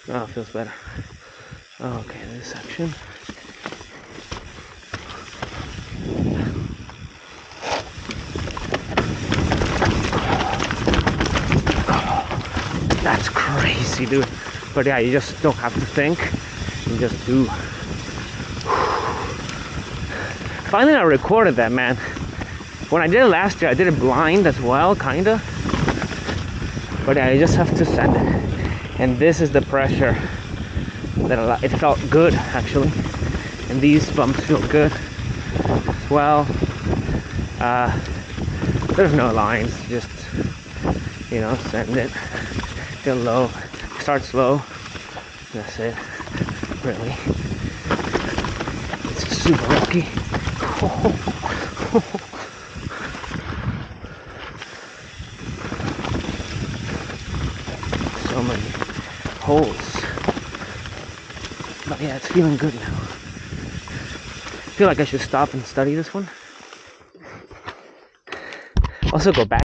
Oh, it feels better. Okay, this section. That's crazy, dude. But yeah, you just don't have to think. You just do. Finally, I recorded that, man. When I did it last year, I did it blind as well, kinda. But yeah, you just have to send it. And this is the pressure that it felt good, actually. And these bumps feel good as well. There's no lines, just, you know, send it. Feel low. Start slow. That's it. Really. It's super rocky. So many holes. But yeah, it's feeling good now. I feel like I should stop and study this one. Also go back.